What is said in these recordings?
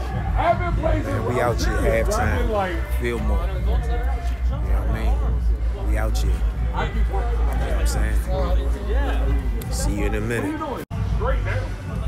Man, we out here halftime. Fillmore. You know what I mean? We out here. You know what I'm saying? See you in a minute. Great now.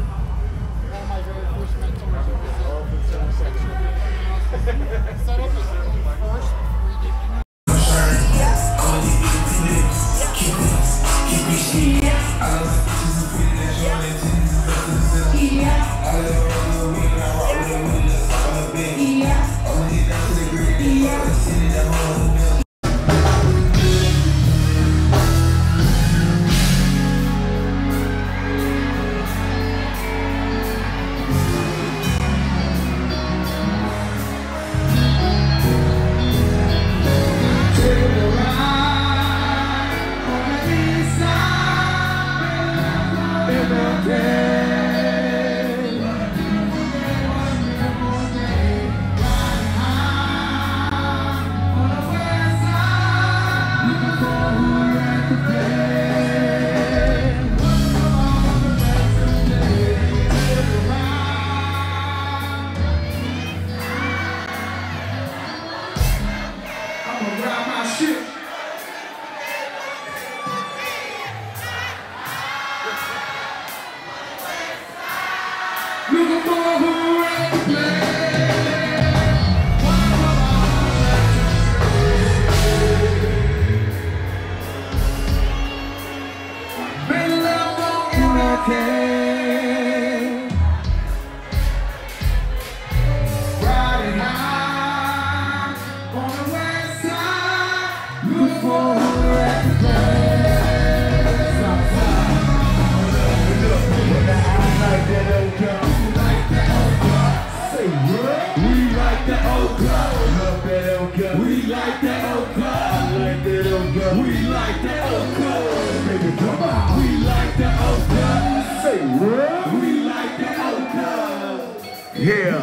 Yeah,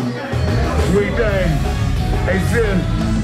sweet thing. Hey, sis.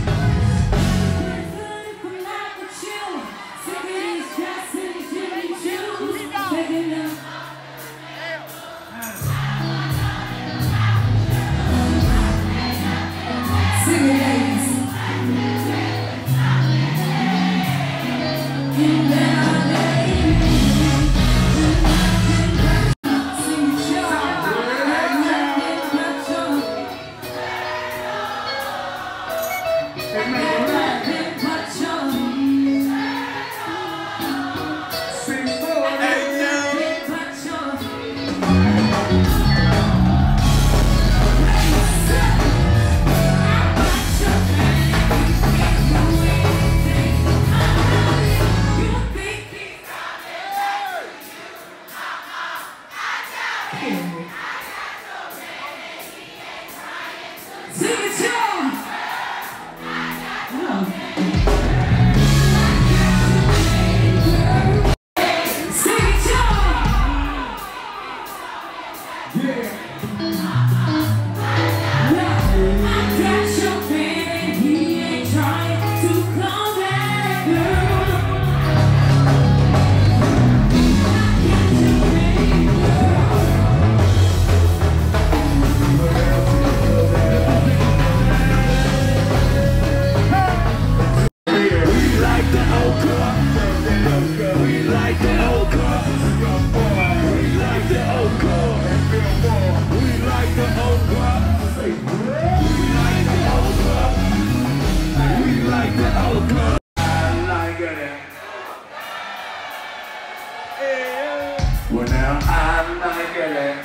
Well now I like it.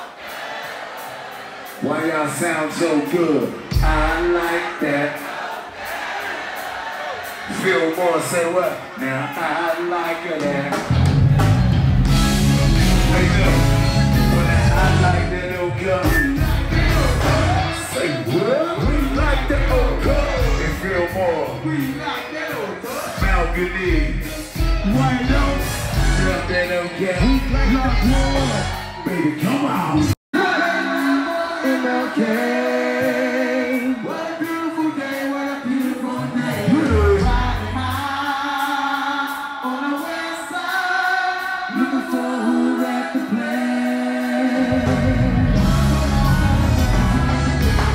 Why y'all sound so good? I like that. Fillmore say what? Now I like it. Hey look, well now I like that old gun. Say what? We like that old gun. And Fillmore. We like that old gun. Balcony. Why don't? That okay. Baby, come on. MLK. What a beautiful day, what a beautiful day. Riding high on the west side, looking for who at the play.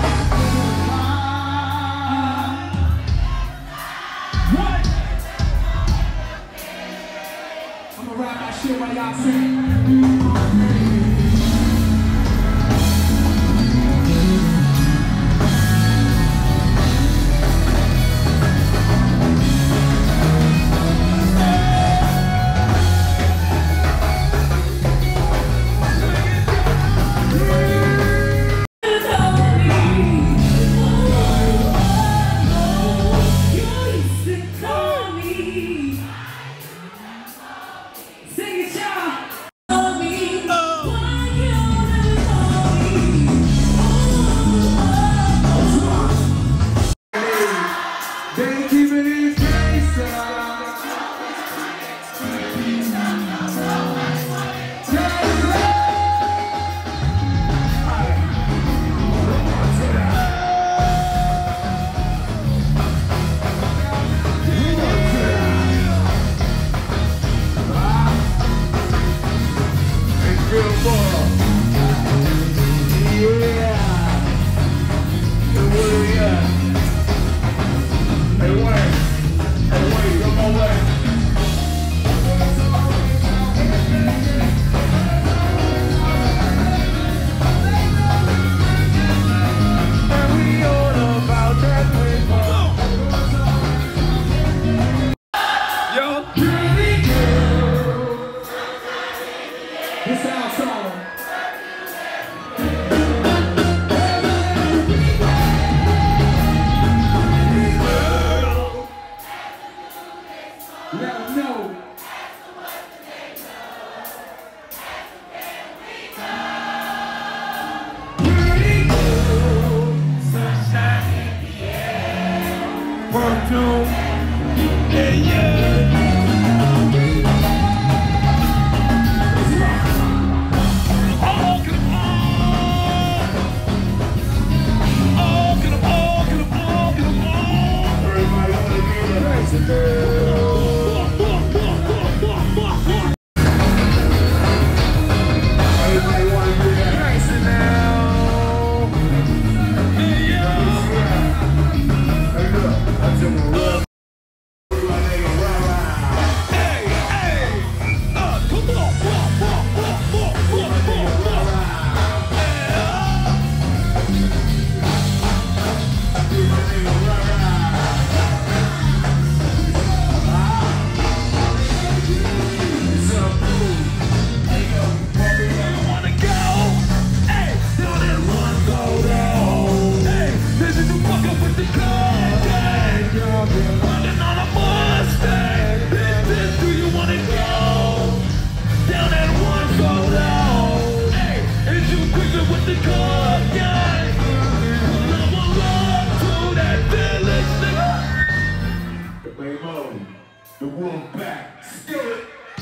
The wolf back. Steal it.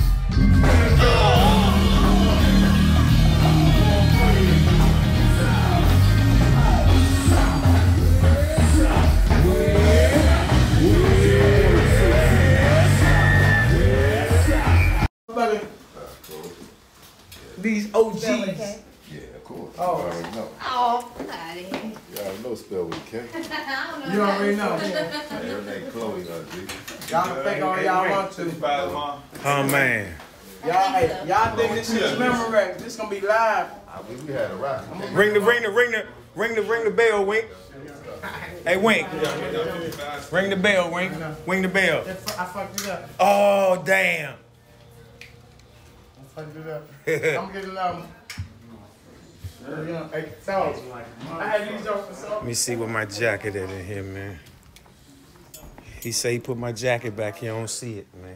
These OGs. Yeah, of course. Oh. You already know. Oh, buddy. You already know spell with a K. I don't know. You already know. Her name Chloe, G. Y'all can think all y'all want to. Oh man. Y'all think this shit's memory? This gonna be live. We had a rap. Ring the bell, Wink. Hey, Wink. Ring the bell, Wink. Ring the bell. I fucked it up. Oh, damn. I fucked it up. I'm getting Hey, so I had these on for so. Let me see what my jacket is in here, man. He say he put my jacket back here. I don't see it, man.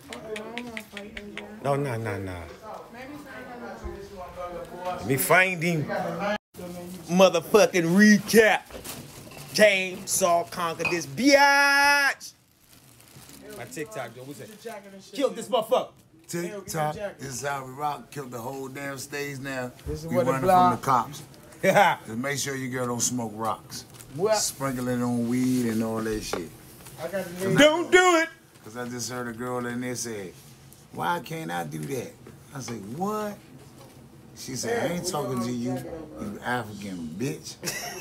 No. Let me find him. Motherfucking recap. Came, saw, conquered this biatch. My TikTok, dude. What's that? Killed this motherfucker. TikTok, this is how we rock. Killed the whole damn stage now. This is we what the running block. from the cops. Yeah. Just make sure your girl don't smoke rocks. What? Sprinkle it on weed and all that shit. I got the name. Don't do it. Because I just heard a girl in there say, why can't I do that? I said, what? She said, I ain't talking to you, you African bitch.